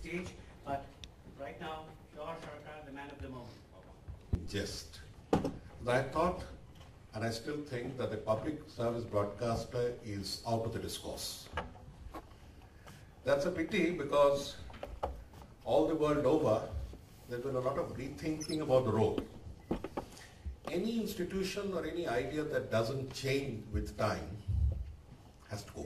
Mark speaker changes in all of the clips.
Speaker 1: stage, but right now, Shor Sarkar, the man of the moment.
Speaker 2: Just. I thought, and I still think, that the public service broadcaster is out of the discourse. That's a pity because all the world over, there's been a lot of rethinking about the role. Any institution or any idea that doesn't change with time has to go.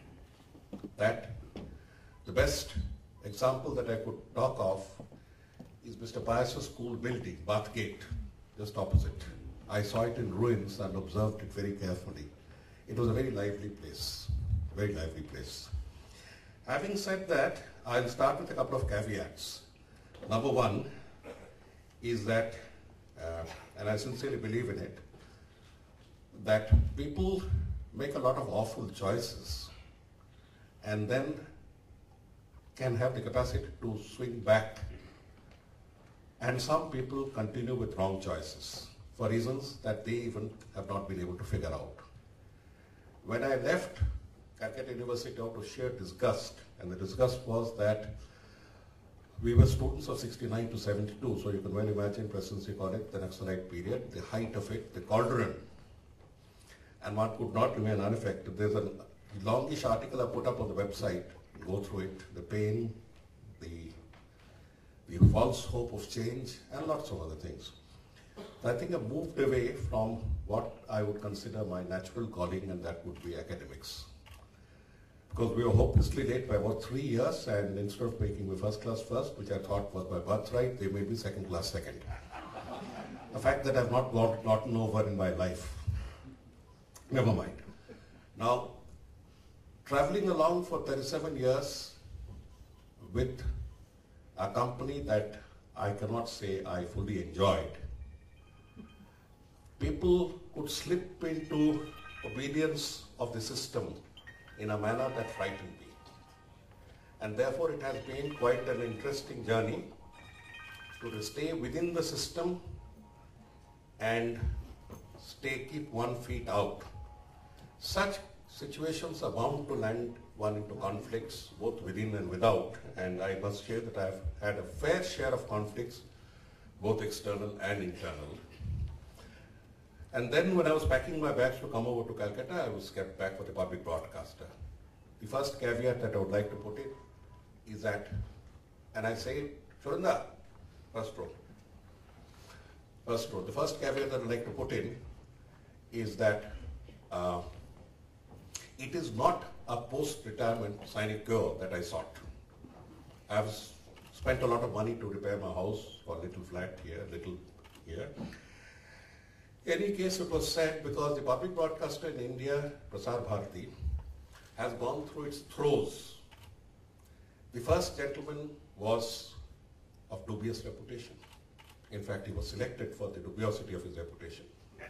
Speaker 2: That, the best example that I could talk of is Mr. Pius' school building, Bathgate, just opposite. I saw it in ruins and observed it very carefully. It was a very lively place, very lively place. Having said that, I'll start with a couple of caveats. Number one is that, and I sincerely believe in it, that people make a lot of awful choices and then can have the capacity to swing back. And some people continue with wrong choices for reasons that they even have not been able to figure out. When I left Calcutta University out of sheer disgust, and the disgust was that we were students of 69 to 72, so you can well imagine Presidency College, the Naxalite period, the height of it, the cauldron, and one could not remain unaffected. There's a longish article I put up on the website, go through it, the pain, the false hope of change, and lots of other things. I think I moved away from what I would consider my natural calling, and that would be academics. Because we were hopelessly late by about 3 years, and instead of making me first class first, which I thought was my birthright, they made me second class second. A fact that I've not gotten over in my life. Never mind. Now, traveling along for 37 years with a company that I cannot say I fully enjoyed, people could slip into obedience of the system in a manner that frightened me. And therefore it has been quite an interesting journey to stay within the system and keep 1 foot out. Such situations are bound to land one into conflicts, both within and without, and I must say that I've had a fair share of conflicts, both external and internal. And then when I was packing my bags to come over to Calcutta, I was kept back for the public broadcaster. The first caveat that I would like to put in is that, and I say it, Shurinda, first row. The first caveat that I'd like to put in is that it is not a post-retirement sinecure that I sought. I've spent a lot of money to repair my house, for a little flat here, little here. In any case, it was said because the public broadcaster in India, Prasar Bharati, has gone through its throes. The first gentleman was of dubious reputation. In fact, he was selected for the dubiosity of his reputation.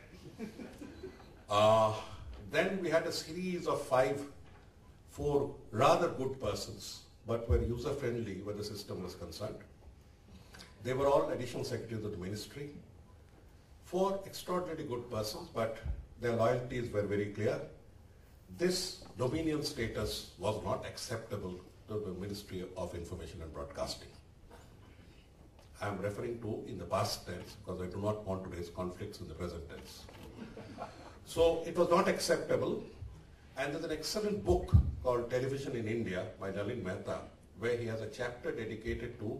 Speaker 2: Then we had a series of 4 rather good persons, but were user-friendly when the system was concerned. They were all additional secretaries of the ministry. 4 extraordinarily good persons, but their loyalties were very clear. This dominion status was not acceptable to the Ministry of Information and Broadcasting. I am referring to in the past tense because I do not want to raise conflicts in the present tense. So it was not acceptable, and there's an excellent book called Television in India by Nalin Mehta, where he has a chapter dedicated to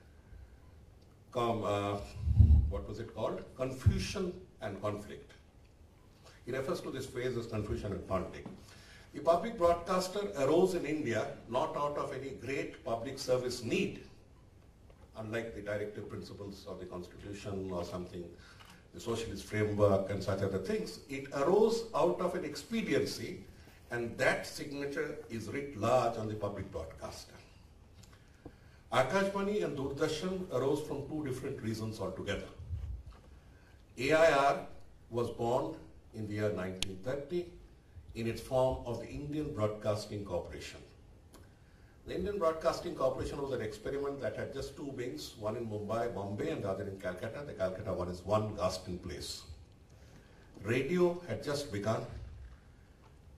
Speaker 2: what was it called? Confusion and conflict. He refers to this phrase as confusion and conflict. The public broadcaster arose in India not out of any great public service need, unlike the directive principles of the Constitution or something, the socialist framework and such other things. It arose out of an expediency, and that signature is writ large on the public broadcaster. Akashvani and Doordarshan arose from 2 different reasons altogether. AIR was born in the year 1930 in its form of the Indian Broadcasting Corporation. The Indian Broadcasting Corporation was an experiment that had just 2 wings, one in Bombay, and the other in Calcutta. The Calcutta one is one Garston Place. Radio had just begun.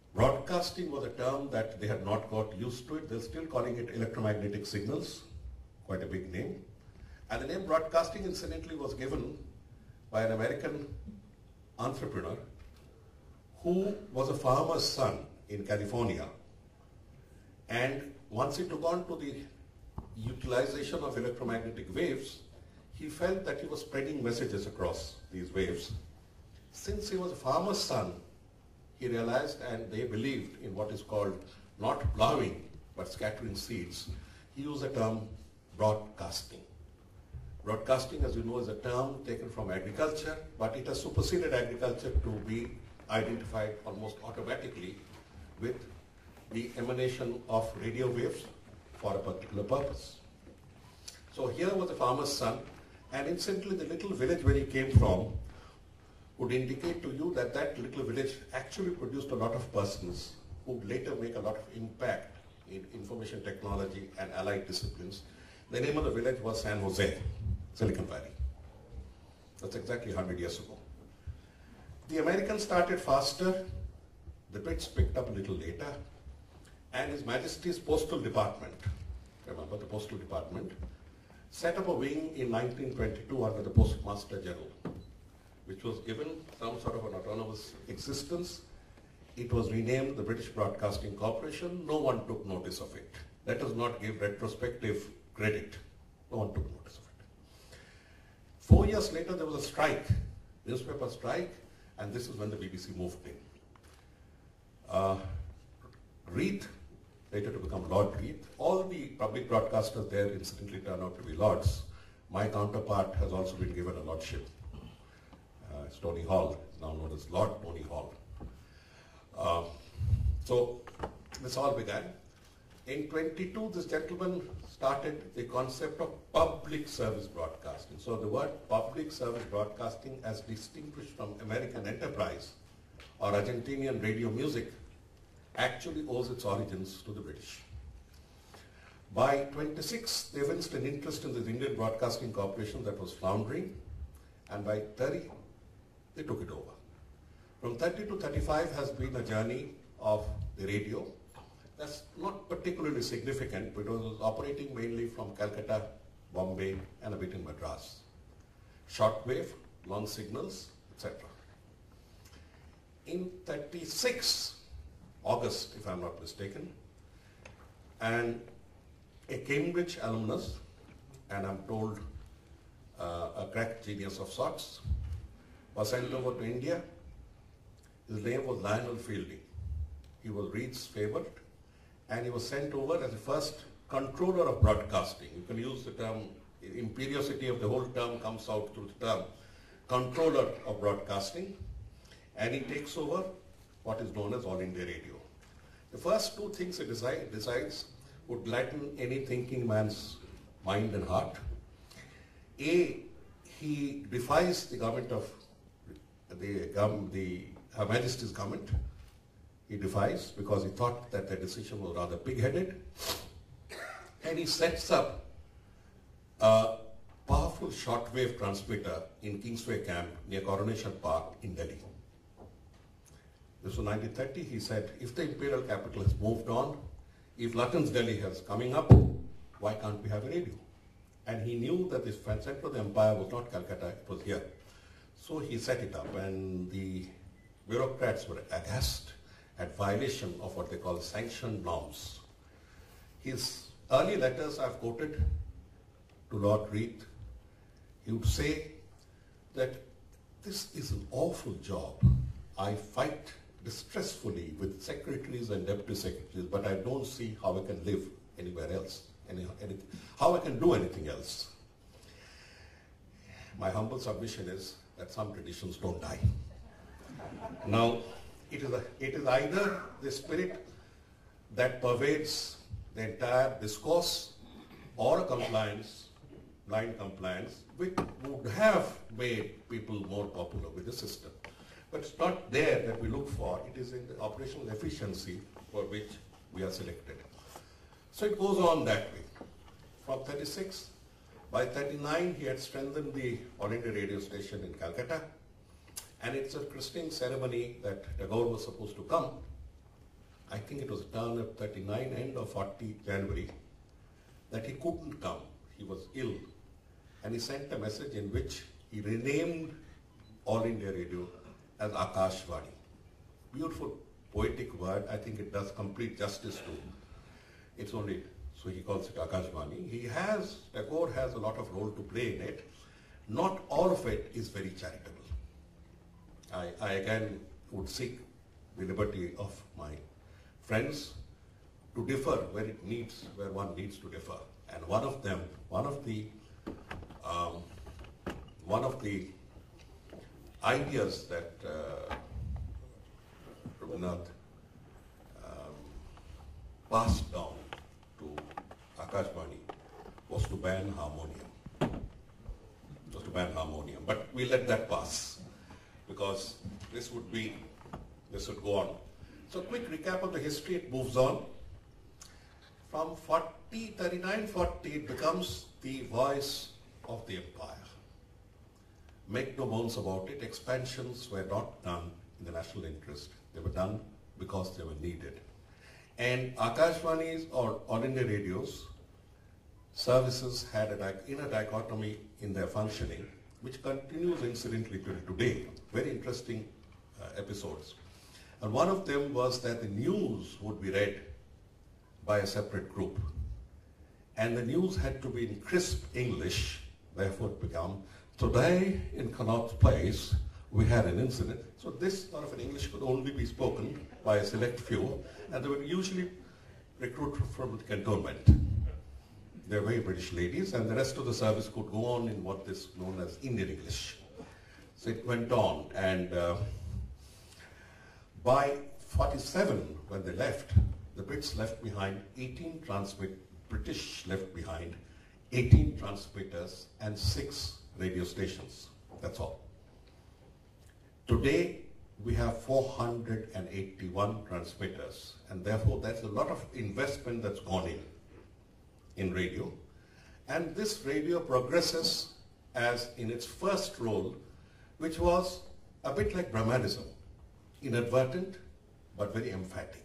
Speaker 2: Broadcasting was a term that they had not got used to it. They're still calling it electromagnetic signals. quite a big name. And the name broadcasting, incidentally, was given by an American entrepreneur who was a farmer's son in California. And once he took on to the utilization of electromagnetic waves, he felt that he was spreading messages across these waves. Since he was a farmer's son, he realized, and they believed in what is called not plowing, but scattering seeds. He used the term broadcasting. Broadcasting, as you know, is a term taken from agriculture, but it has superseded agriculture to be identified almost automatically with the emanation of radio waves for a particular purpose. So here was a farmer's son, and incidentally the little village where he came from would indicate to you that that little village actually produced a lot of persons who would later make a lot of impact in information technology and allied disciplines. The name of the village was San Jose, Silicon Valley. That's exactly 100 years ago. The Americans started faster, the Brits picked up a little later, and His Majesty's Postal Department, remember the Postal Department, set up a wing in 1922 under the Postmaster General, which was given some sort of an autonomous existence. It was renamed the British Broadcasting Corporation. No one took notice of it. Let us not give retrospective credit. No one took notice of it. 4 years later, there was a strike, newspaper strike, and this is when the BBC moved in. Reith, later to become Lord Reith, all the public broadcasters there incidentally turned out to be lords. My counterpart has also been given a lordship. It's Tony Hall, now known as Lord Tony Hall. So this all began. In 22, this gentleman started the concept of public service broadcasting. So the word public service broadcasting, as distinguished from American enterprise or Argentinian radio music, actually owes its origins to the British. By 26, they evinced an interest in the Indian Broadcasting Corporation that was floundering, and by 30, they took it over. From 30 to 35 has been a journey of the radio. That's not particularly significant because it was operating mainly from Calcutta, Bombay, and a bit in Madras. Shortwave, long signals, etc. In 36, August, if I'm not mistaken, and a Cambridge alumnus, and I'm told a crack genius of sorts, was sent over to India. His name was Lionel Fielding. He was Reith's favorite, and he was sent over as the first controller of broadcasting. You can use the term, imperiosity of the whole term comes out through the term controller of broadcasting, and he takes over what is known as All India Radio. The first two things he decides would lighten any thinking man's mind and heart. A, he defies the government of Her Majesty's government. He defies because he thought that the decision was rather pig-headed. And he sets up a powerful shortwave transmitter in Kingsway Camp near Coronation Park in Delhi. This was 1930. He said, if the imperial capital has moved on, if Lutyens Delhi is coming up, why can't we have a radio? And he knew that this center of the empire was not Calcutta, it was here. So he set it up, and the bureaucrats were aghast at violation of what they call sanctioned norms. His early letters I've quoted to Lord Reith. He would say that this is an awful job. I fight distressfully with secretaries and deputy secretaries, but I don't see how I can live anywhere else, how I can do anything else. My humble submission is that some traditions don't die. Now, it is either the spirit that pervades the entire discourse or a compliance, blind compliance, which would have made people more popular with the system. But it's not there that we look for. It is in the operational efficiency for which we are selected. So it goes on that way. From 36, by 39, he had strengthened the All India radio station in Calcutta. And it's a christening ceremony that Tagore was supposed to come. I think it was a turn of 39, end of 40 January, that he couldn't come. he was ill, and he sent a message in which he renamed All India Radio as Akashvani. Beautiful poetic word. I think it does complete justice to it's only, so he calls it Akashvani. Tagore has a lot of role to play in it. Not all of it is very charitable. I again would seek the liberty of my friends to differ where one needs to differ. And one of the ideas that Rabindranath passed down to Akashvani was to ban harmonium. But we let that pass because this would go on. So quick recap of the history, it moves on. From 39-40, it becomes the voice of the empire. Make no bones about it, expansions were not done in the national interest. They were done because they were needed. And Akashvani's or All India Radio's services had an inner dichotomy in their functioning, which continues incidentally till today. Very interesting episodes. And one of them was that the news would be read by a separate group. And the news had to be in crisp English, therefore it became, today in Connaught Place, we had an incident. So this sort of an English could only be spoken by a select few, and they were usually recruited from the cantonment. They were very British ladies, and the rest of the service could go on in what is known as Indian English. So it went on, and by 47, when they left, the Brits left behind British left behind 18 transmitters and 6 radio stations. That's all. Today, we have 481 transmitters, and therefore there's a lot of investment that's gone in radio. And this radio progresses as in its first role, which was a bit like Brahmanism, inadvertent but very emphatic.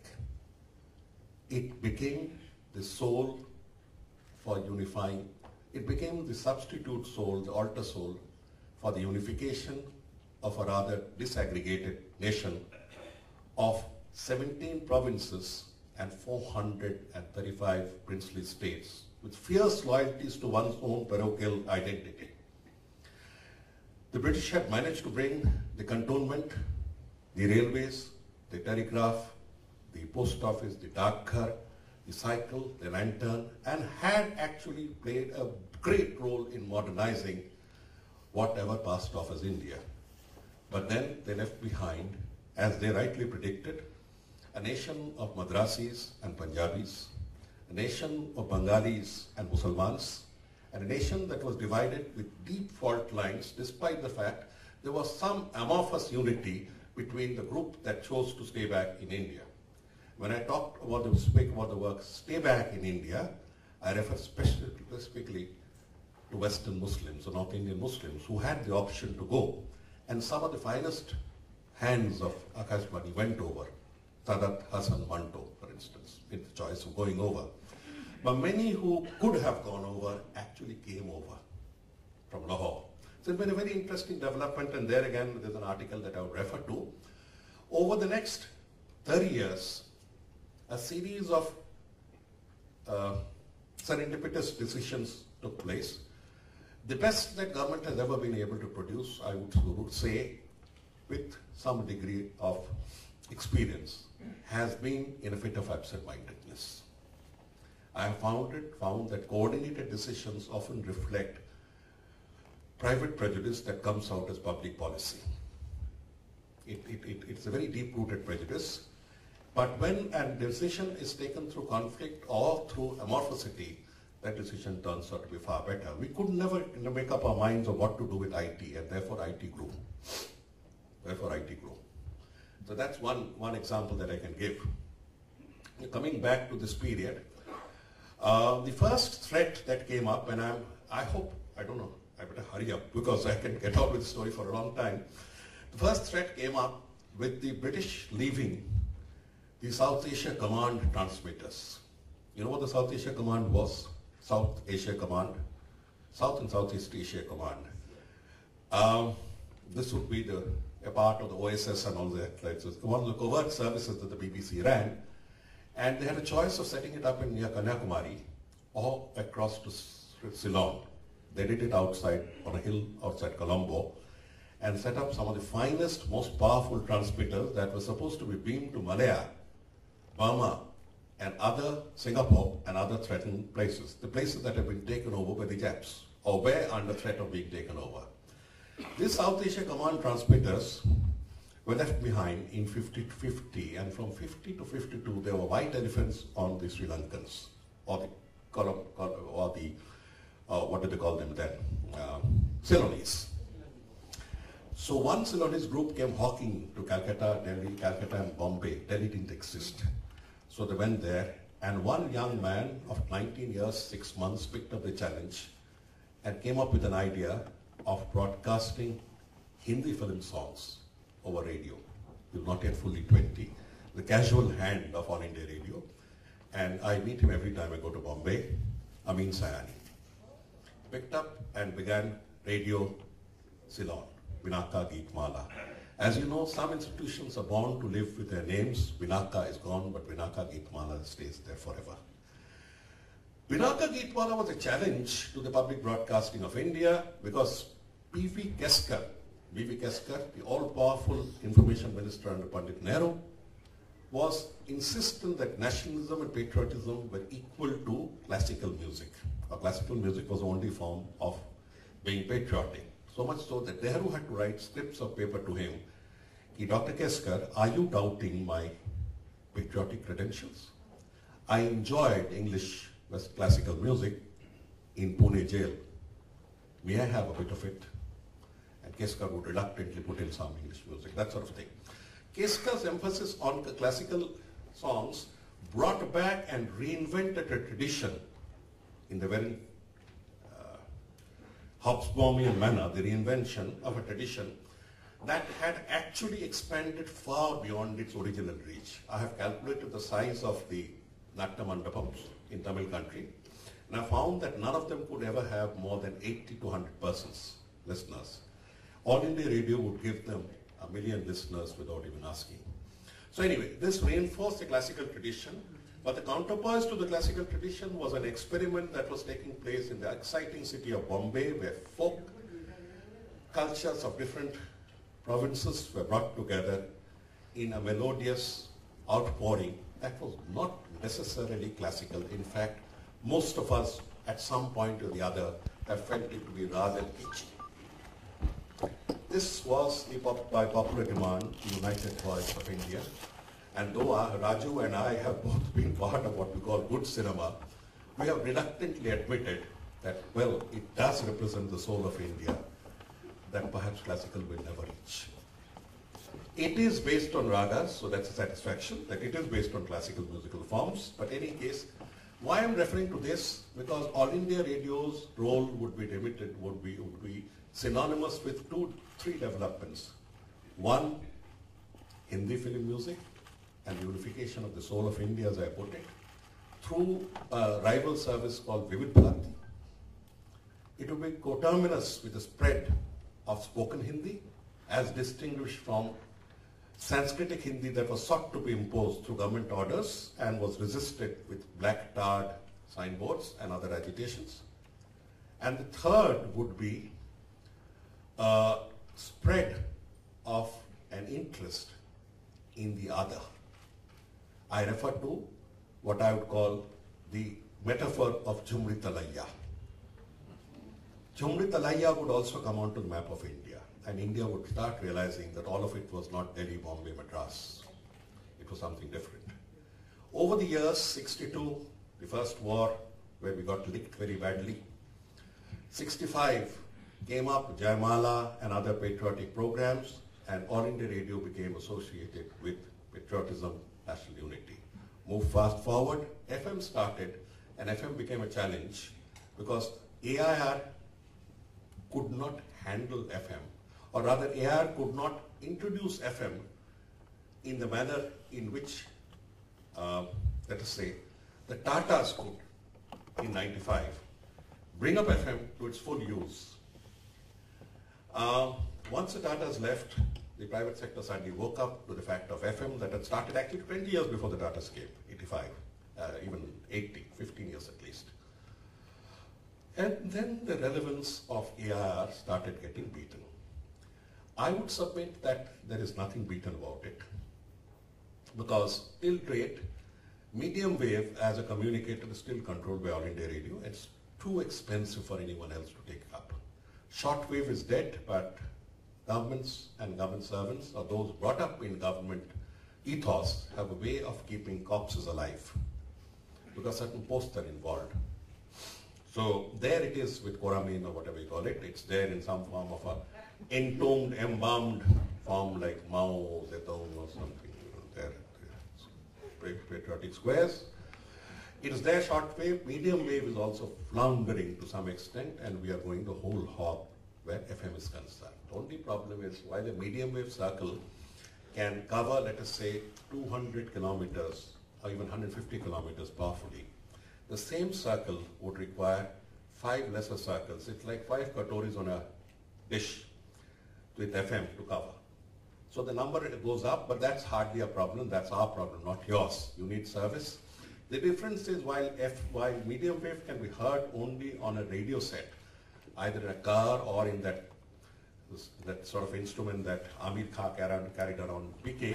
Speaker 2: It became the soul for unifying. It became the substitute soul, the altar soul, for the unification of a rather disaggregated nation of 17 provinces and 435 princely states with fierce loyalties to one's own parochial identity. The British had managed to bring the cantonment, the railways, the telegraph, the post office, the dakghar, the cycle, the lantern, and had actually played a great role in modernizing whatever passed off as India. But then they left behind, as they rightly predicted, a nation of Madrasis and Punjabis, a nation of Bengalis and Musalmans, and a nation that was divided with deep fault lines, despite the fact there was some amorphous unity between the group that chose to stay back in India. When I speak about the work Stay Back in India, I refer specifically to Western Muslims or North Indian Muslims who had the option to go. And some of the finest hands of Akashvani went over. Sadat Hasan Manto, for instance, made the choice of going over. But many who could have gone over actually came over from Lahore. So it's been a very interesting development, and there again there's an article that I would refer to. Over the next 30 years, a series of serendipitous decisions took place. The best that government has ever been able to produce, I would say, with some degree of experience, has been in a fit of absent-mindedness. I have found that coordinated decisions often reflect private prejudice that comes out as public policy. It's a very deep-rooted prejudice, but when a decision is taken through conflict or through amorphosity, that decision turns out to be far better. We could never make up our minds on what to do with IT, and therefore IT grew. So that's one example that I can give. Coming back to this period, the first threat that came up, and I better hurry up because I can get on with the story for a long time. The first threat came up with the British leaving the South Asia Command transmitters. You know what the South Asia Command was? South Asia Command South and Southeast Asia Command. This would be a part of the OSS and all that. Right? So it's one of the covert services that the BBC ran. And they had a choice of setting it up in near Kanyakumari or across to Ceylon. They did it outside, on a hill outside Colombo, and set up some of the finest, most powerful transmitters that were supposed to be beamed to Malaya, Burma, and other Singapore and other threatened places, the places that have been taken over by the Japs, or were under threat of being taken over. These South Asia Command transmitters were left behind in 50 to 50, and from 50 to 52 there were white elephants on the Sri Lankans, or the what did they call them then? Ceylonese. So one Ceylonese group came hawking to Calcutta, Delhi, Calcutta and Bombay. Delhi didn't exist. So they went there, and one young man of 19 years, 6 months picked up the challenge and came up with an idea of broadcasting Hindi film songs over radio. He was not yet fully 20. The casual hand of All India Radio. And I meet him every time I go to Bombay. Amin Sayani. Picked up and began Radio Ceylon, Vinaka Geetmala. As you know, some institutions are born to live with their names. Vinaka is gone, but Vinaka Geetmala stays there forever. Vinaka Geetmala was a challenge to the public broadcasting of India because B.V. Keskar, the all-powerful information minister under Pandit Nehru, was insistent that nationalism and patriotism were equal to classical music. Classical music was the only form of being patriotic. So much so that Nehru had to write slips of paper to him. Dr. Keskar, are you doubting my patriotic credentials? I enjoyed English classical music in Pune jail. May I have a bit of it? And Keskar would reluctantly put in some English music, that sort of thing. Keskar's emphasis on classical songs brought back and reinvented a tradition in the very Hobsbawmian manner, the reinvention of a tradition that had actually expanded far beyond its original reach. I have calculated the size of the Natya Mandapams in Tamil country, and I found that none of them could ever have more than 80 to 100 persons, listeners. All India Radio would give them 1 million listeners without even asking. So anyway, this reinforced the classical tradition, but the counterpoise to the classical tradition was an experiment that was taking place in the exciting city of Bombay, where folk cultures of different provinces were brought together in a melodious outpouring that was not necessarily classical. In fact, most of us at some point or the other have felt it to be rather kitschy. This was by popular demand, the United Voice of India. And though Raju and I have both been part of what we call good cinema, we have reluctantly admitted that, well, it does represent the soul of India that perhaps classical will never reach. It is based on ragas, so that's a satisfaction, that it is based on classical musical forms. But in any case, why I'm referring to this? Because All India Radio's role would be synonymous with three developments. One, Hindi film music and the unification of the soul of India, as I put it, through a rival service called Vivid Bharati. It would be coterminous with the spread of spoken Hindi, as distinguished from Sanskritic Hindi that was sought to be imposed through government orders and was resisted with black tarred signboards and other agitations. And the third would be a spread of an interest in the other. I refer to what I would call the metaphor of Jhumri Talaiya. Jhumri Talaiya would also come onto the map of India, and India would start realizing that all of it was not Delhi, Bombay, Madras. It was something different. Over the years, 62, the first war where we got licked very badly. 65 came up, Jayamala and other patriotic programs, and All India Radio became associated with patriotism, national unity. Move fast forward, FM started, and FM became a challenge because AIR could not handle FM, or rather AIR could not introduce FM in the manner in which, let us say, the Tatas could in 95. bring up FM to its full use. Once the Tatas left, the private sector suddenly woke up to the fact of FM that had started actually 20 years before the Tatas came, 85, even 80, 15 years at least. And then the relevance of AIR started getting beaten. I would submit that there is nothing beaten about it, because till date, medium wave as a communicator is still controlled by All India Radio. It's too expensive for anyone else to take up. Short wave is dead, but governments and government servants, or those brought up in government ethos, have a way of keeping corpses alive, because certain posts are involved. So there it is with Koramin or whatever you call it. It's there in some form of a entombed, embalmed form like Mao Zedong or something. There, patriotic squares. It is there short wave. Medium wave is also floundering to some extent, and we are going the whole hog where FM is concerned. The only problem is, while the medium wave circle can cover, let us say, 200 kilometers or even 150 kilometers powerfully, the same circle would require 5 lesser circles. It's like 5 katoris on a dish with FM to cover. So the number goes up, but that's hardly a problem. That's our problem, not yours. You need service. The difference is while medium wave can be heard only on a radio set, either in a car or in that sort of instrument that Amir Khan carried around PK,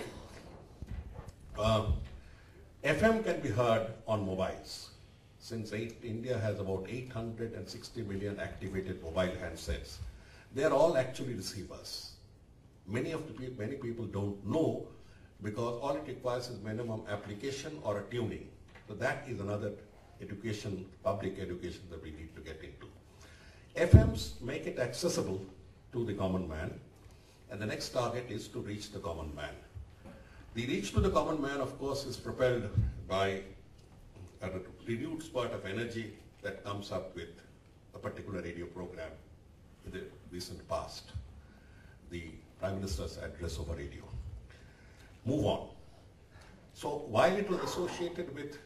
Speaker 2: FM can be heard on mobiles. Since India has about 860 million activated mobile handsets, they are all actually receivers. Many people don't know, because all it requires is minimum application or a tuning. So that is another education, public education, that we need to get into. FMs make it accessible to the common man, and the next target is to reach the common man. The reach to the common man, of course, is propelled by a renewed spurt of energy that comes up with a particular radio program in the recent past, the Prime Minister's address over radio. Move on. So while it was associated with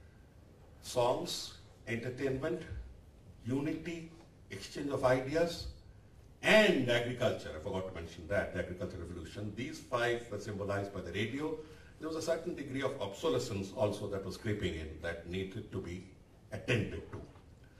Speaker 2: songs, entertainment, unity, exchange of ideas, and agriculture, I forgot to mention that, the agricultural revolution, these 5 were symbolized by the radio. There was a certain degree of obsolescence also that was creeping in that needed to be attended to.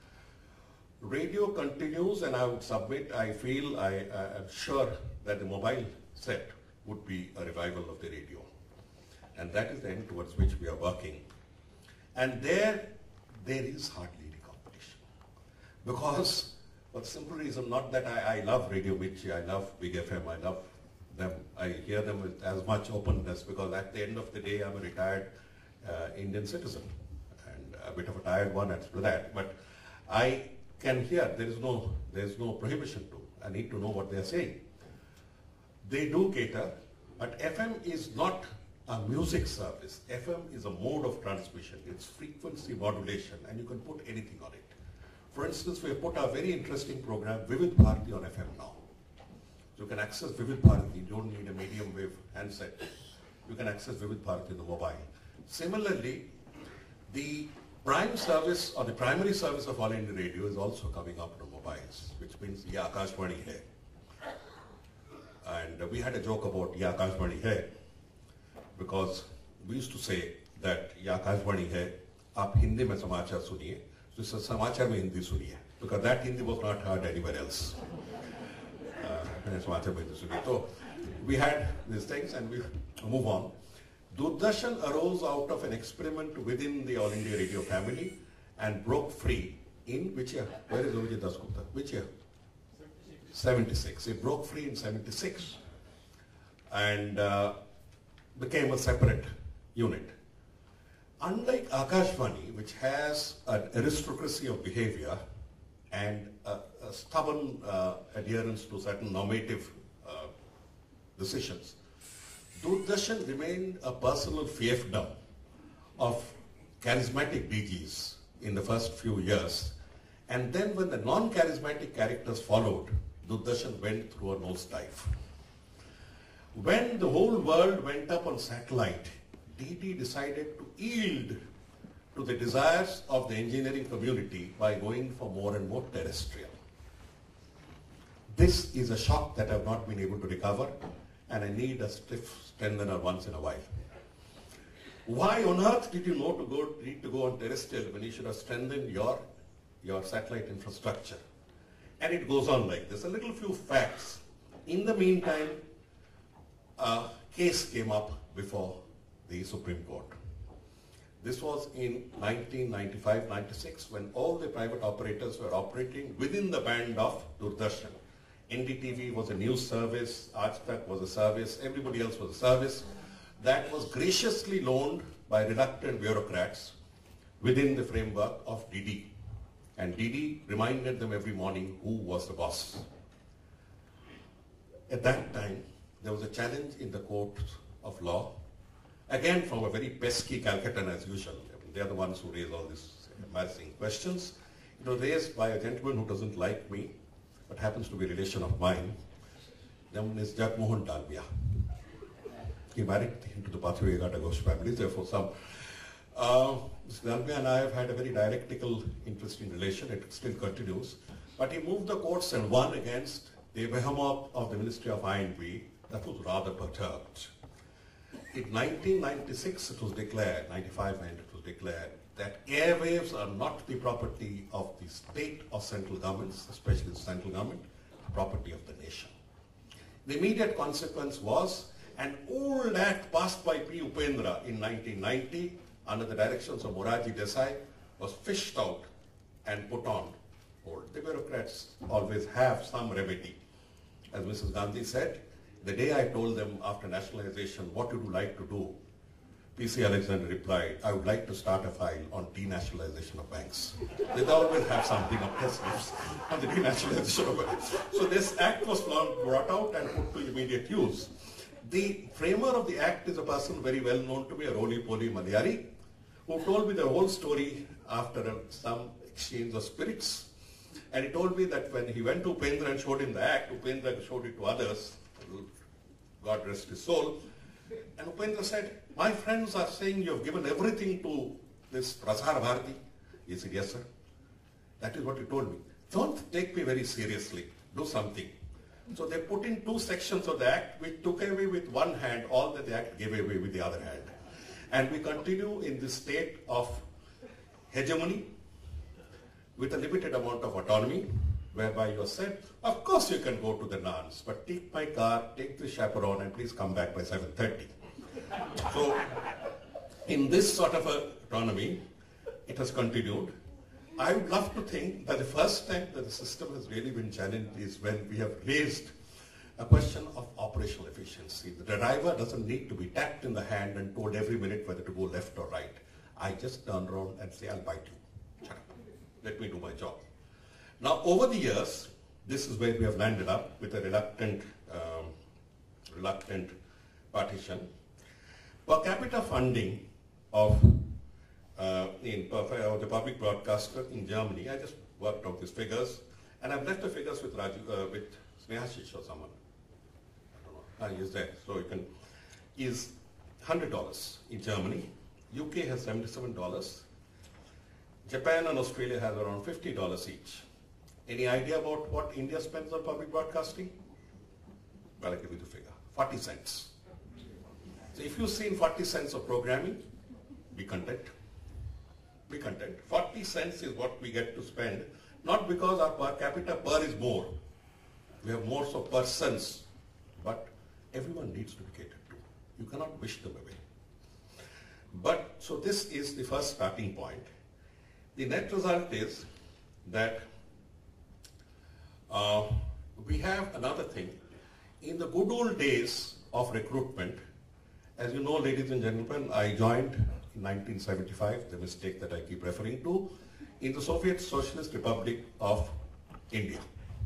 Speaker 2: Radio continues, and I would submit, I feel, I am sure that the mobile set would be a revival of the radio. And that is the end towards which we are working. And there is hardly any competition. Because, for the simple reason, not that I love Radio Mirchi, I love Big FM, I love them. I hear them with as much openness, because at the end of the day, I'm a retired Indian citizen, and a bit of a tired one after that. But I can hear, there is no prohibition to. I need to know what they are saying. They do cater, but FM is not a music service. FM is a mode of transmission. It's frequency modulation, and you can put anything on it. For instance, we have put a very interesting program, Vivid Bharati, on FM now. So you can access Vivid Bharati. You don't need a medium wave handset. You can access Vivid Bharati in the mobile. Similarly, the prime service or the primary service of All India Radio is also coming up on mobiles, which means Ye Akashvani Hai. And we had a joke about Ye Akashvani Hai, because we used to say that Ye Akashvani Hai, aap Hindi mein samachar suniye. So samachar mein Hindi suniye, because that Hindi was not heard anywhere else. So we had these things, and we move on. Doordarshan arose out of an experiment within the All India Radio family and broke free in which year? Where is Vijay Dasgupta? Which year? 76. It broke free in 76 and became a separate unit. Unlike Akashvani, which has an aristocracy of behavior and a stubborn adherence to certain normative decisions, Doordarshan remained a personal fiefdom of charismatic DGs in the first few years. And then when the non-charismatic characters followed, Doordarshan went through a nosedive. When the whole world went up on satellite, DD decided to yield to the desires of the engineering community by going for more and more terrestrial. This is a shock that I've not been able to recover, and I need a stiff strengthener once in a while. Why on earth did you need to go on terrestrial when you should have strengthened your satellite infrastructure? And it goes on like this. A little few facts. In the meantime, a case came up before the Supreme Court. This was in 1995-96 when all the private operators were operating within the band of Doordarshan. NDTV was a news service, Aaj Tak was a service, everybody else was a service that was graciously loaned by reluctant bureaucrats within the framework of DD. And DD reminded them every morning who was the boss. At that time, there was a challenge in the courts of law, again from a very pesky Calcuttan as usual. They are the ones who raise all these embarrassing questions. It was raised by a gentleman who doesn't like me, but happens to be a relation of mine. His name is Jagmohan Dalmia. He married into the Pathivegata Ghosh family, therefore some. Mr. Dalmia and I have had a very dialectical, interesting relation. It still continues. But he moved the courts and won against the behemoth of the Ministry of I&B that was rather perturbed. In 1996 it was declared, 95 and it was declared, that airwaves are not the property of the state or central governments, especially the central government, the property of the nation. The immediate consequence was an old act passed by P. Upendra in 1990 under the directions of Morarji Desai was fished out and put on hold. The bureaucrats always have some remedy. As Mrs. Gandhi said, the day I told them after nationalization, what would you like to do? P.C. Alexander replied, I would like to start a file on denationalization of banks. They always have something up their sleeves on the denationalization of banks. So this act was brought out and put to immediate use. The framer of the act is a person very well known to me, a roly-poly Malayari, who told me the whole story after some exchange of spirits. And he told me that when he went to Upendra and showed him the act, Upendra showed it to others, God rest his soul, and Upendra said, my friends are saying you have given everything to this Prasar Bharati. He said, yes sir. That is what he told me. Don't take me very seriously. Do something. So they put in two sections of the act which took away with one hand all that the act gave away with the other hand. And we continue in this state of hegemony with a limited amount of autonomy, whereby you are said, of course you can go to the dance, but take my car, take the chaperone, and please come back by 7:30. So, in this sort of autonomy, it has continued. I would love to think that the first time that the system has really been challenged is when we have raised a question of operational efficiency. The driver doesn't need to be tapped in the hand and told every minute whether to go left or right. I just turn around and say, I'll bite you. Shut up. Let me do my job. Now, over the years, this is where we have landed up with a reluctant partition. Per capita funding of the public broadcaster in Germany, I just worked out these figures, and I've left the figures with Snehashish or someone. I don't know. He's there, so you can. Is $100 in Germany. UK has $77. Japan and Australia has around $50 each. Any idea about what India spends on public broadcasting? Well, I'll give you the figure. 40 cents. So if you've seen 40 cents of programming, be content. Be content. 40 cents is what we get to spend, not because our per capita per is more. We have more so persons, but everyone needs to be catered to. You cannot wish them away. But, so this is the first starting point. The net result is that we have another thing. In the good old days of recruitment, as you know, ladies and gentlemen, I joined in 1975, the mistake that I keep referring to, in the Soviet Socialist Republic of India.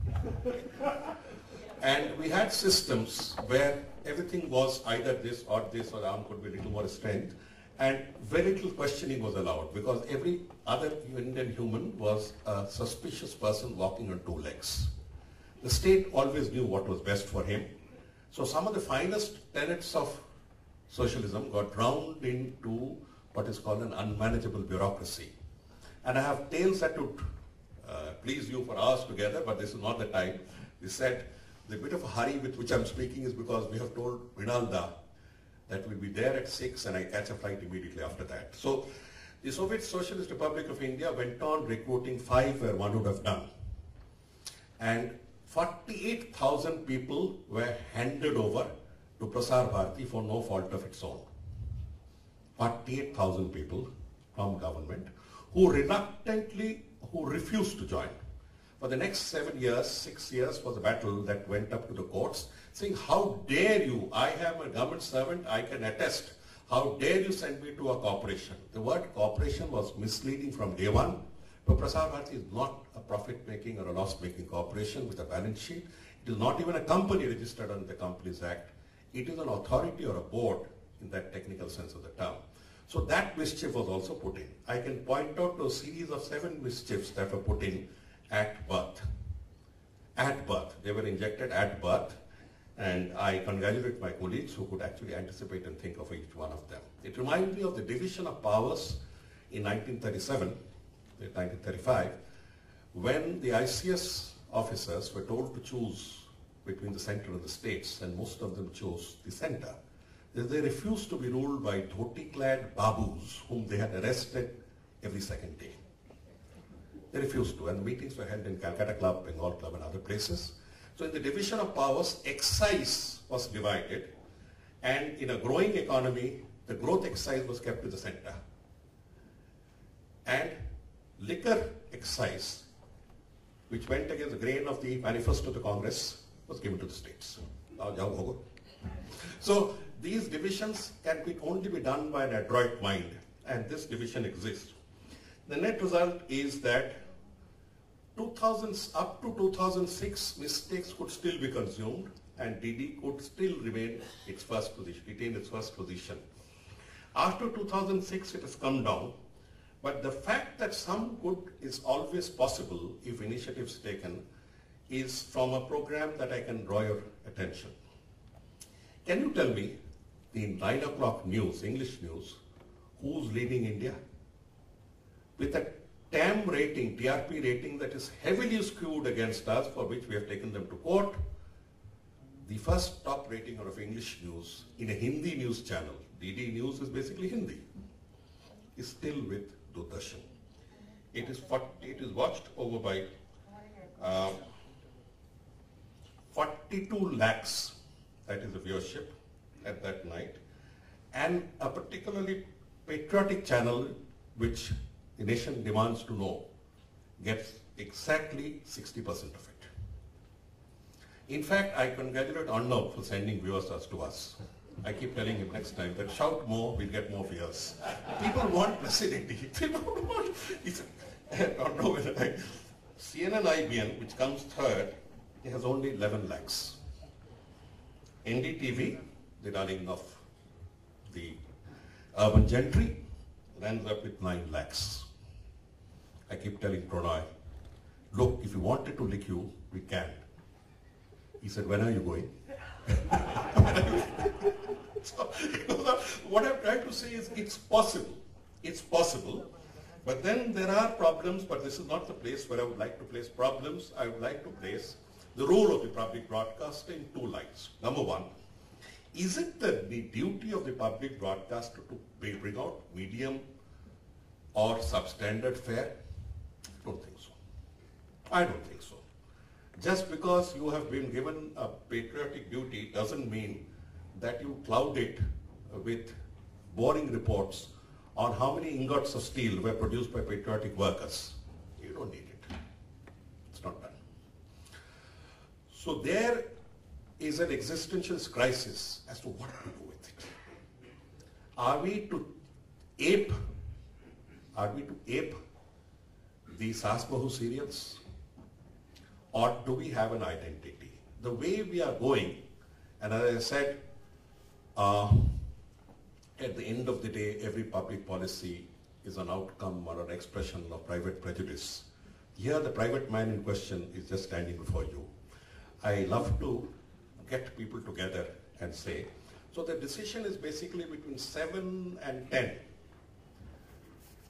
Speaker 2: And we had systems where everything was either this or the arm could be a little more strength, and very little questioning was allowed because every other Indian human was a suspicious person walking on two legs. The state always knew what was best for him. So some of the finest tenets of socialism got drowned into what is called an unmanageable bureaucracy. And I have tales that would please you for hours together, but this is not the time. They said the bit of a hurry with which I'm speaking is because we have told Vinalda that we'll be there at 6 and I catch a flight immediately after that. So the Soviet Socialist Republic of India went on recruiting 5 where one would have done. And 48,000 people were handed over to Prasar Bharati for no fault of its own. 48,000 people from government who refused to join. For the next 7 years, 6 years was a battle that went up to the courts saying, how dare you, I am a government servant, I can attest, how dare you send me to a corporation. The word corporation was misleading from day one, but Prasar Bharati is not a profit-making or a loss-making corporation with a balance sheet. It is not even a company registered under the Companies Act. It is an authority or a board in that technical sense of the term. So that mischief was also put in. I can point out to a series of 7 mischiefs that were put in at birth. At birth. They were injected at birth, and I congratulate my colleagues who could actually anticipate and think of each one of them. It reminds me of the division of powers in 1937, 1935, when the ICS officers were told to choose between the center and the states, and most of them chose the center. They refused to be ruled by dhoti-clad babus whom they had arrested every second day. They refused to, and meetings were held in Calcutta Club, Bengal Club, and other places. So in the division of powers, excise was divided, and in a growing economy, the growth excise was kept to the center. And liquor excise, which went against the grain of the manifesto of the Congress, was given to the states. So these divisions can only be done by an adroit mind, and this division exists. The net result is that up to 2006, mistakes could still be consumed, and DD could still retain its first position. After 2006, it has come down, but the fact that some good is always possible if initiatives taken is from a program that I can draw your attention. Can you tell me, the 9 o'clock news, English news, who's leading India? With a TAM rating, TRP rating that is heavily skewed against us, for which we have taken them to court, the first top rating of English news in a Hindi news channel, DD News is basically Hindi, is still with Doordarshan. It is watched over by 42 lakhs, that is the viewership at that night, and a particularly patriotic channel which the nation demands to know gets exactly 60% of it. In fact, I congratulate Arnav for sending viewers to us. I keep telling him next time that shout more, we'll get more viewers. People want placidity. People want, he said, I don't know whether CNN IBN, which comes third, it has only 11 lakhs. NDTV, the darling of the urban gentry, runs up with 9 lakhs. I keep telling Pranay, look, if you wanted to lick you, we can. He said, when are you going? So, what I'm trying to say is it's possible. It's possible. But then there are problems, but this is not the place where I would like to place problems. I would like to place the role of the public broadcaster in 2 lines. Number one, is it the duty of the public broadcaster to bring out medium or substandard fare? I don't think so. I don't think so. Just because you have been given a patriotic duty doesn't mean that you cloud it with boring reports on how many ingots of steel were produced by patriotic workers. You don't need it. It's not done. So there is an existential crisis as to what to do with it. Are we to ape the Saas Bahu serials? Or do we have an identity? The way we are going, and as I said, at the end of the day, every public policy is an outcome or an expression of private prejudice. Here, the private man in question is just standing before you. I love to get people together and say, so the decision is basically between 7 and 10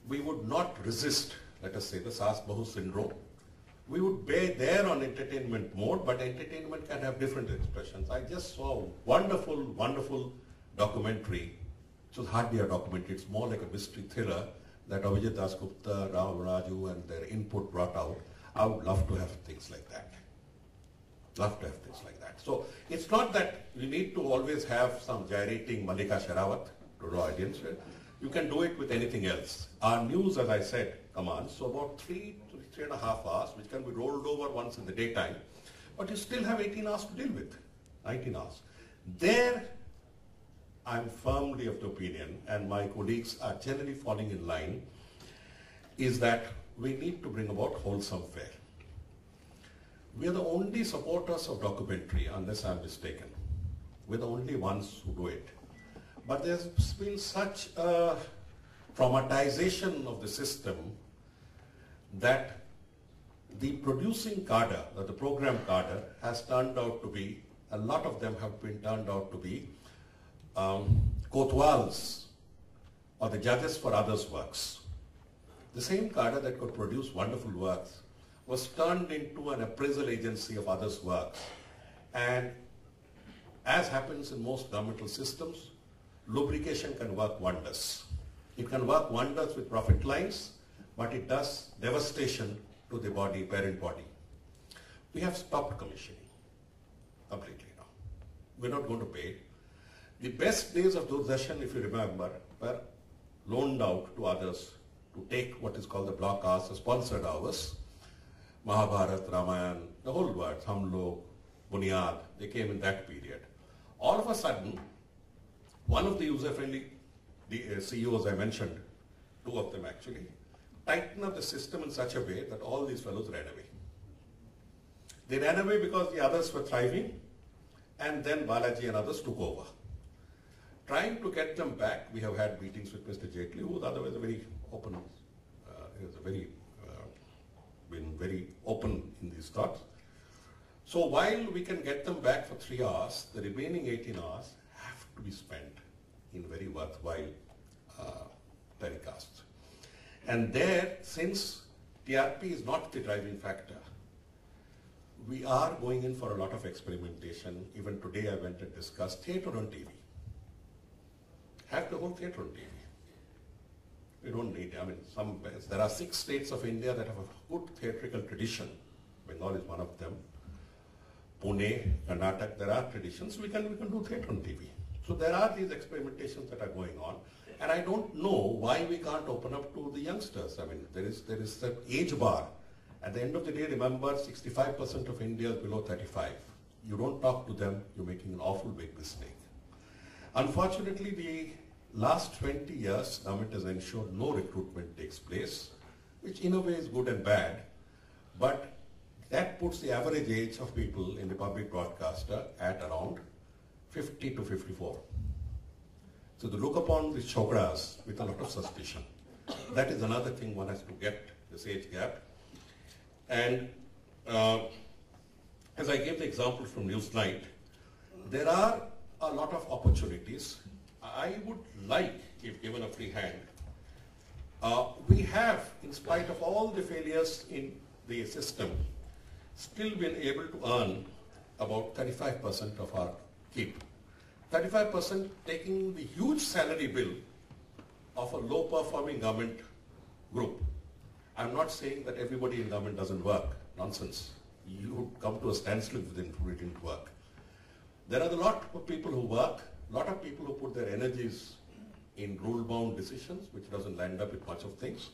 Speaker 2: we would not resist, let us say, the Saas Bahu syndrome. We would be there on entertainment mode, but entertainment can have different expressions. I just saw a wonderful, wonderful documentary. It was hardly a documentary, it's more like a mystery thriller that Avijit Dasgupta, Ram Raju and their input brought out. I would love to have things like that. Love to have things like that. So it's not that you need to always have some gyrating Malika Sherawat to draw audience with. You can do it with anything else. Our news, as I said, commands, so about 3 to 3.5 hours, which can be rolled over once in the daytime, but you still have 18 hours to deal with, 19 hours. There, I'm firmly of the opinion, and my colleagues are generally falling in line, is that we need to bring about wholesome fare. We are the only supporters of documentary, unless I'm mistaken. We're the only ones who do it. But there's been such a traumatization of the system that the producing cadre, the program cadre, has turned out to be, a lot of them have been turned out to be kotwals, or the judges for others' works. The same cadre that could produce wonderful works was turned into an appraisal agency of others' works. And as happens in most governmental systems, lubrication can work wonders. It can work wonders with profit lines, but it does devastation to the body, parent body. We have stopped commissioning completely now. We're not going to pay. The best days of Doordarshan, if you remember, were loaned out to others to take what is called the block hours, the sponsored hours. Mahabharat, Ramayana, the whole words, Hum Log, Bunyad, they came in that period. All of a sudden, one of the user-friendly CEOs I mentioned, 2 of them actually, tightened up the system in such a way that all these fellows ran away. They ran away because the others were thriving, and then Balaji and others took over. Trying to get them back, we have had meetings with Mr. Jaitley, who was otherwise a very open, been very open in these thoughts. So while we can get them back for 3 hours, the remaining 18 hours have to be spent in very worthwhile telecasts. And there, since TRP is not the driving factor, we are going in for a lot of experimentation. Even today I went and discussed theatre on TV. Have the whole theatre on TV. We don't need, there are 6 states of India that have a good theatrical tradition. Bengal is one of them. Pune, Karnataka, there are traditions. We can do theatre on TV. So there are these experimentations that are going on. And I don't know why we can't open up to the youngsters. There is that age bar. At the end of the day, remember, 65% of India is below 35. You don't talk to them, you're making an awful big mistake. Unfortunately, the last 20 years, government has ensured no recruitment takes place, which in a way is good and bad, but that puts the average age of people in the public broadcaster at around 50 to 54. So to look upon the chokras with a lot of suspicion. That is another thing one has to get, this age gap. And as I gave the example from Newsnight, there are a lot of opportunities. I would like, if given a free hand, we have, in spite of all the failures in the system, still been able to earn about 35% of our keep. 35% taking the huge salary bill of a low-performing government group. I'm not saying that everybody in government doesn't work. Nonsense. You would come to a standstill if they didn't work. There are a lot of people who work, a lot of people who put their energies in rule-bound decisions, which doesn't land up with much of things.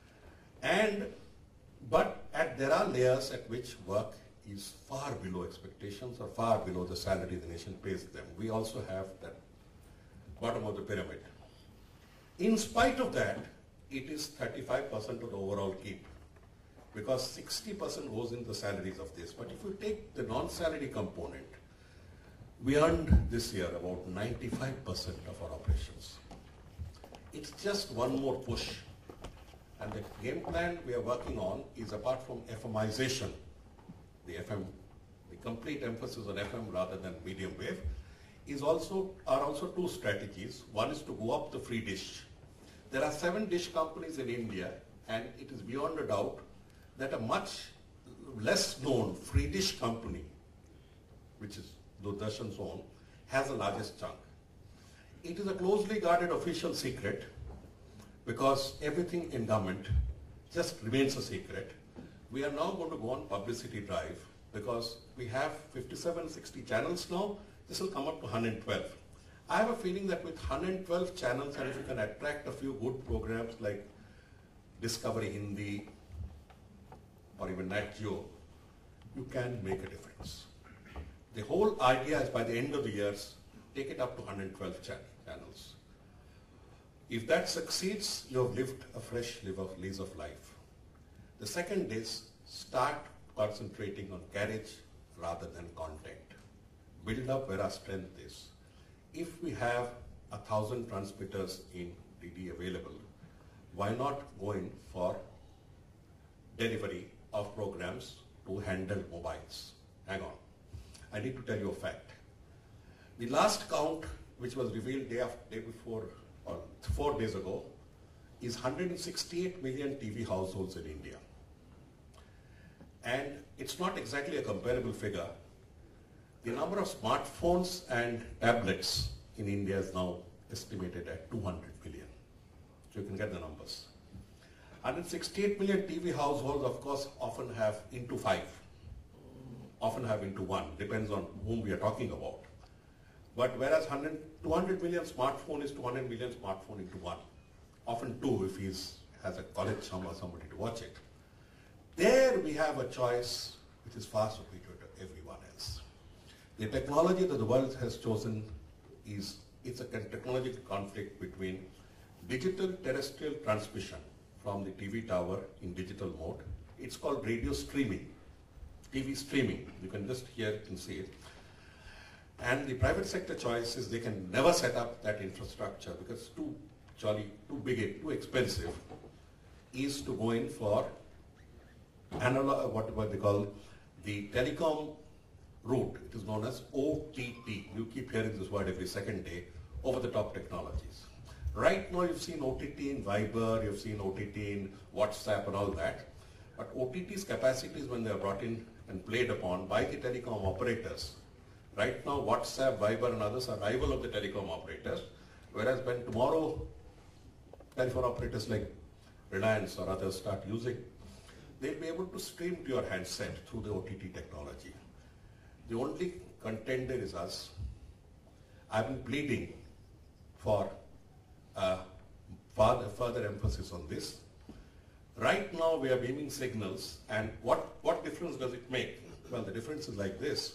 Speaker 2: But there are layers at which work is far below expectations or far below the salary the nation pays them. We also have that bottom of the pyramid. In spite of that, it is 35% of the overall keep, because 60% goes in the salaries of this. But if you take the non-salary component, we earned this year about 95% of our operations. It's just one more push. And the game plan we are working on is, apart from FMization, the complete emphasis on FM rather than medium wave, are also 2 strategies. One is to go up the free dish. There are 7 dish companies in India, and it is beyond a doubt that a much less known free dish company, which is Doordarshan's own, has the largest chunk. It is a closely guarded official secret because everything in government just remains a secret. We are now going to go on publicity drive because we have 57, 60 channels now. This will come up to 112. I have a feeling that with 112 channels, and if you can attract a few good programs like Discovery Hindi or even Nat Geo, you can make a difference. The whole idea is by the end of the years, take it up to 112 channels. If that succeeds, you have lived a fresh lease of life. The second is start concentrating on carriage rather than content. Build up where our strength is. If we have 1,000 transmitters in DD available, why not go in for delivery of programs to handle mobiles? Hang on. I need to tell you a fact. The last count, which was revealed day before, or 4 days ago, is 168 million TV households in India. And it's not exactly a comparable figure. The number of smartphones and tablets in India is now estimated at 200 million. So you can get the numbers. 168 million TV households, of course, often have into 5, often have into 1, depends on whom we are talking about. But whereas 200 million smartphone is 200 million smartphone into 1, often 2 if he has a college or somebody to watch it. There we have a choice which is far superior to everyone else. The technology that the world has chosen it's a technological conflict between digital terrestrial transmission from the TV tower in digital mode. It's called radio streaming, TV streaming. You can just hear it and see it. And the private sector choice is they can never set up that infrastructure because it's too big, too expensive, is to go in for analog, what they call the telecom route. It is known as OTT. You keep hearing this word every second day, over-the-top technologies. Right now you've seen OTT in Viber, you've seen OTT in WhatsApp and all that. But OTT's capacities, when they are brought in and played upon by the telecom operators, right now WhatsApp, Viber and others are rival of the telecom operators, whereas when tomorrow telephone operators like Reliance or others start using, they'll be able to stream to your handset through the OTT technology. The only contender is us. I've been pleading for further emphasis on this. Right now we are beaming signals, and what difference does it make? Well, the difference is like this,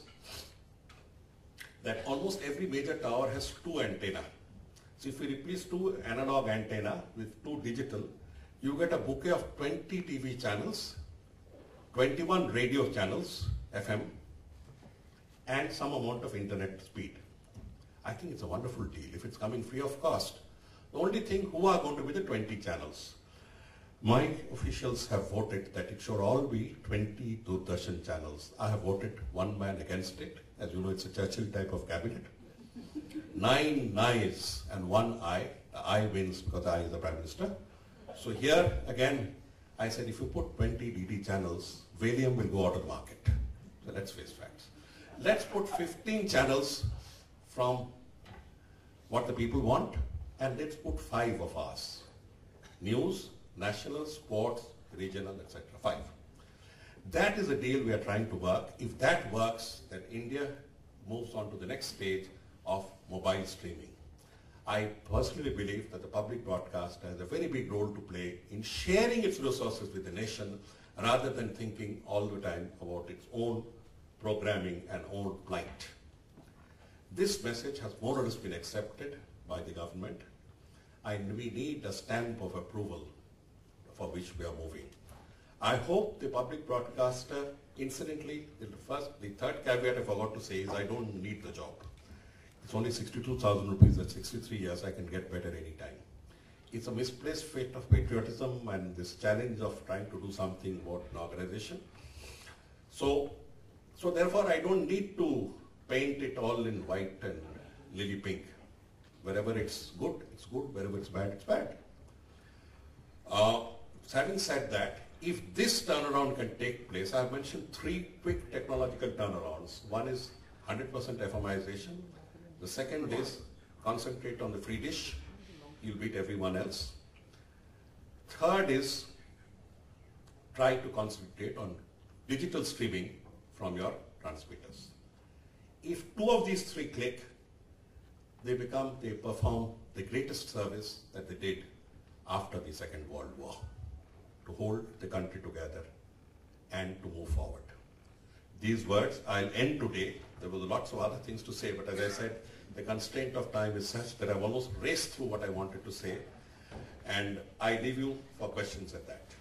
Speaker 2: that almost every major tower has 2 antennas. So if we replace 2 analog antenna with 2 digital, you get a bouquet of 20 TV channels, 21 radio channels, FM, and some amount of internet speed. I think it's a wonderful deal if it's coming free of cost. The only thing, who are going to be the 20 channels? My officials have voted that it should all be 20 Doordarshan channels. I have voted one man against it. As you know, it's a Churchill type of cabinet. 9 nays and 1 aye. The aye wins because I is the Prime Minister. So here again, I said if you put 20 DD channels, Valium will go out of the market. So let's face facts. Let's put 15 channels from what the people want, and let's put 5 of ours. News, national, sports, regional, etc. 5. That is a deal we are trying to work. If that works, then India moves on to the next stage of mobile streaming. I personally believe that the public broadcaster has a very big role to play in sharing its resources with the nation rather than thinking all the time about its own programming and own plight. This message has more or less been accepted by the government, and we need a stamp of approval for which we are moving. I hope the public broadcaster, incidentally, the third caveat I forgot to say is I don't need the job. It's only 62,000 rupees at 63 years, I can get better anytime. It's a misplaced fate of patriotism and this challenge of trying to do something about an organization. So therefore I don't need to paint it all in white and lily pink. Wherever it's good, wherever it's bad, it's bad. Having said that, if this turnaround can take place, I've mentioned 3 quick technological turnarounds. One is 100% FMization. The second is concentrate on the free dish. You'll beat everyone else. Third is try to concentrate on digital streaming from your transmitters. If 2 of these 3 click, they perform the greatest service that they did after the Second World War, to hold the country together and to move forward. These words, I'll end today. There was lots of other things to say, but as I said, the constraint of time is such that I've almost raced through what I wanted to say, and I leave you for questions at that.